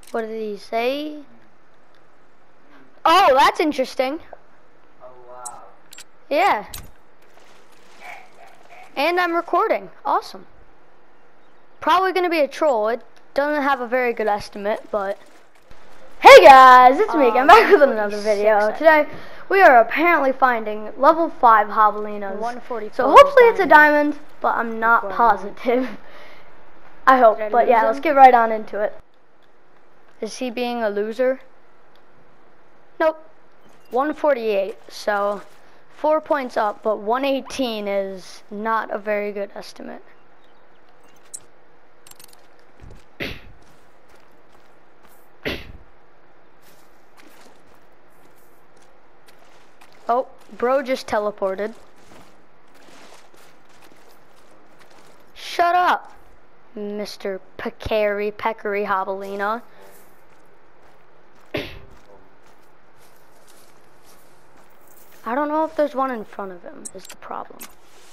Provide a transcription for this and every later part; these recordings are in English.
What did he say? Oh, that's interesting. Oh, wow. Yeah. And I'm recording. Awesome. Probably gonna be a troll. It doesn't have a very good estimate, but... Hey guys, it's me. I'm back with another video. Today, we are apparently finding level 5 Javelinas. 144. So hopefully it's a diamond, but I'm not positive. I hope, but yeah, let's get right on into it. Is he being a loser? Nope. 148, so 4 points up, but 118 is not a very good estimate. Oh, bro just teleported. Shut up, Mr. Peccary Javelina. I don't know if there's one in front of him, is the problem.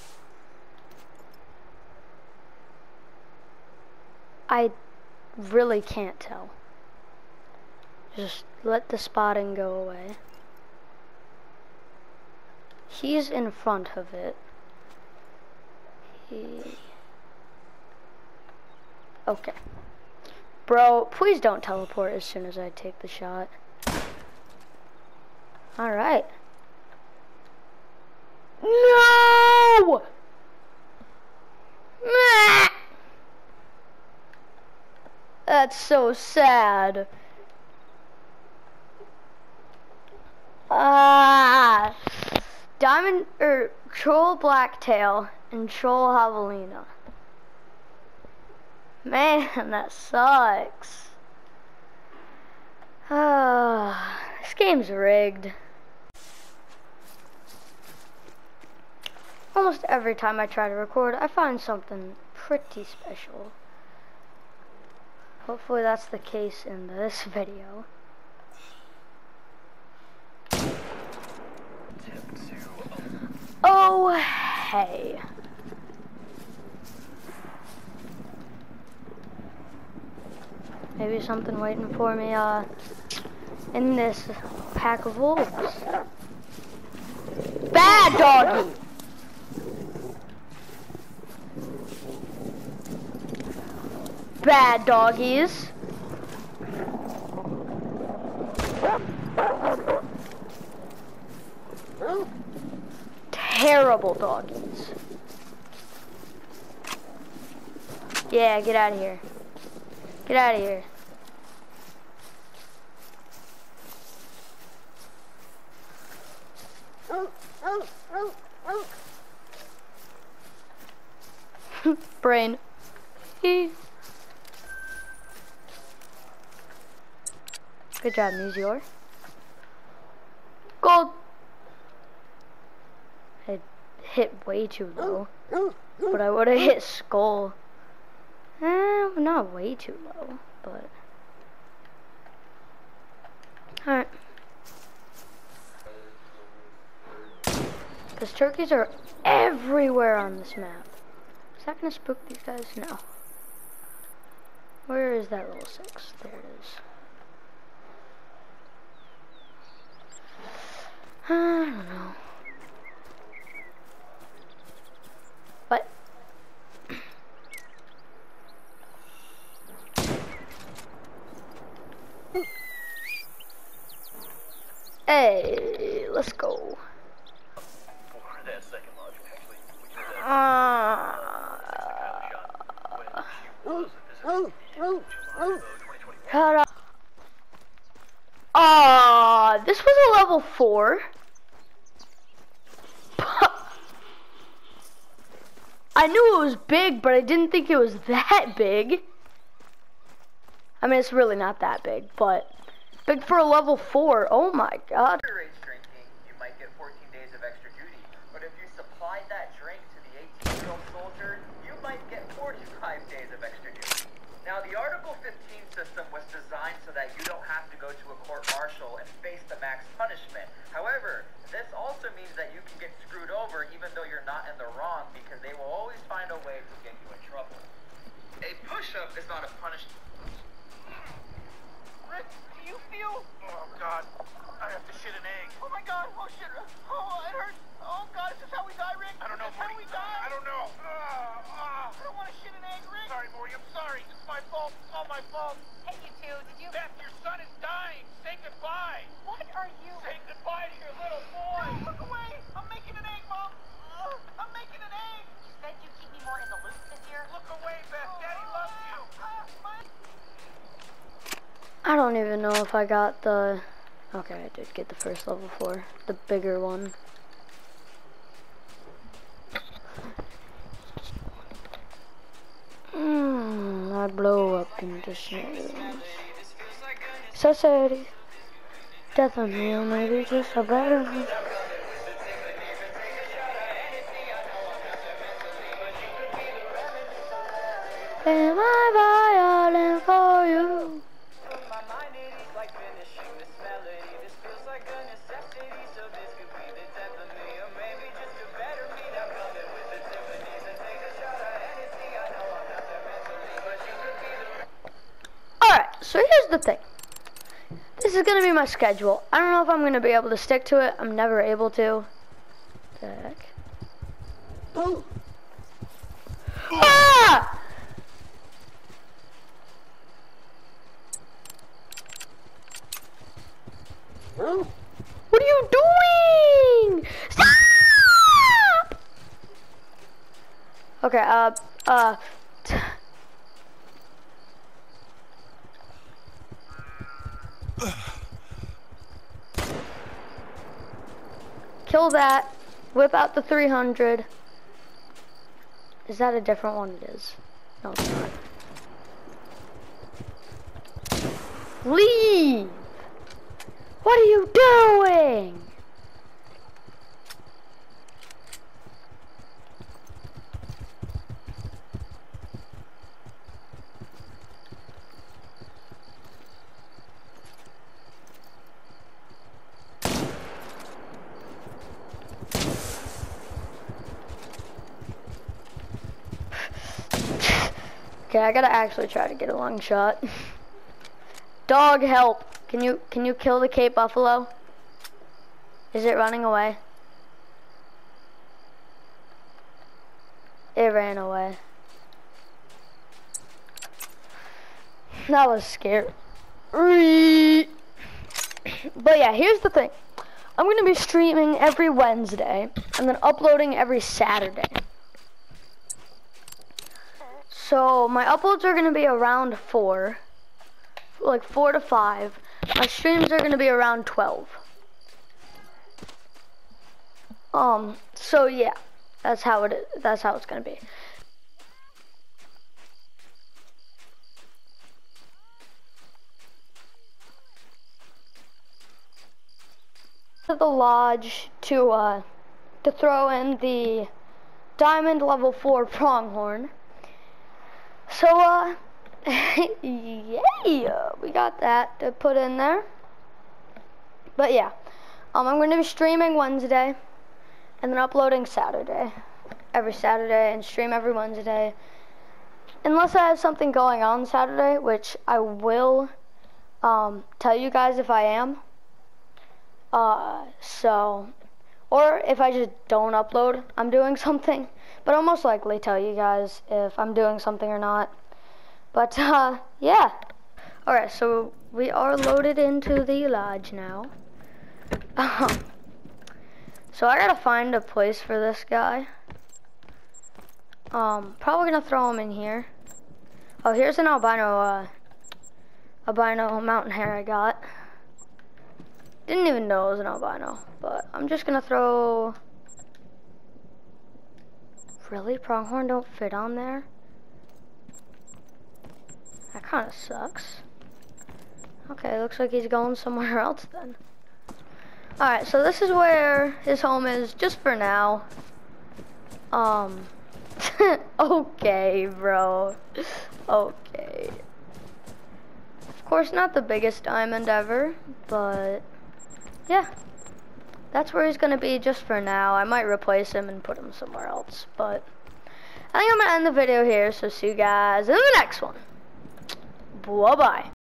I really can't tell. Just let the spotting go away. He's in front of it. Okay. Bro, please don't teleport as soon as I take the shot. Alright. No! That's so sad. Diamond or Troll Blacktail and Troll Javelina. Man, that sucks. This game's rigged. Almost every time I try to record, I find something pretty special. Hopefully that's the case in this video. Oh, hey. Maybe something waiting for me, in this pack of wolves. Bad doggy! Bad doggies. Terrible doggies. Yeah, get out of here. Get out of here. Brain. Good job, Meteor. Gold. I hit way too low, but I would have hit skull. Not way too low, but alright. Because turkeys are everywhere on this map. Is that gonna spook these guys? No. Where is that level 6? There it is. I don't know. What? Hey, let's go. Cut off. This was a level 4. I knew it was big, but I didn't think it was that big. I mean, it's really not that big, but big for a level 4. Oh my god. Drinking, you might get 14 days of extra duty, but if you supplied that drink to the 18-year-old soldier, you might get 45 days of extra duty. Now, the Article 15 system was designed so that you don't have to go to a court-martial and face the max punishment. However, this also means that you can get screwed over even though you're not in the wrong, because they will always find a way to get you in trouble. A push-up is not a punishment. home. Hey, you two, did you... Beth, your son is dying. Say goodbye. What are you... Say goodbye to your little boy. No, look away. I'm making an egg, Mom. I'm making an egg. You said you'd keep me more in the loop this year. Look away, Beth. Daddy loves you. I don't even know if I got the... Okay, I did get the first level 4. The bigger one. I blow up into smithereens. Society. Death on me, or maybe just a better one. Play my violin for you. Alright, so here's the thing. This is going to be my schedule. I don't know if I'm going to be able to stick to it. I'm never able to. What the heck? Oh. Ah! What are you doing? Stop! Okay, kill that. Whip out the 300. Is that a different one? It is. No, it's not. Leave! What are you doing? Okay, I gotta actually try to get a long shot. Dog, help! Can you kill the Cape Buffalo? Is it running away? It ran away. That was scary. But yeah, here's the thing. I'm gonna be streaming every Wednesday and then uploading every Saturday. So my uploads are gonna be around 4, like 4 to 5. My streams are gonna be around 12. So yeah, that's how it is. That's how it's gonna be. To the lodge to throw in the diamond level 4 pronghorn. So yeah, we got that to put in there. But yeah, I'm going to be streaming Wednesday and then uploading Saturday, every Saturday, and stream every Wednesday. Unless I have something going on Saturday, which I will tell you guys if I am. Or if I just don't upload, I'm doing something. But I'll most likely tell you guys if I'm doing something or not. But, yeah. Alright, so we are loaded into the lodge now. So I gotta find a place for this guy. Probably gonna throw him in here. Oh, here's an albino mountain hare I got. Didn't even know it was an albino, but I'm just gonna throw... Really? Pronghorn don't fit on there? That kinda sucks. Okay, looks like he's going somewhere else then. Alright, so this is where his home is, just for now. Okay, bro. Okay. Of course, not the biggest diamond ever, but... yeah, that's where he's gonna be just for now. I might replace him and put him somewhere else, but I think I'm gonna end the video here, so see you guys in the next one. Bye-bye.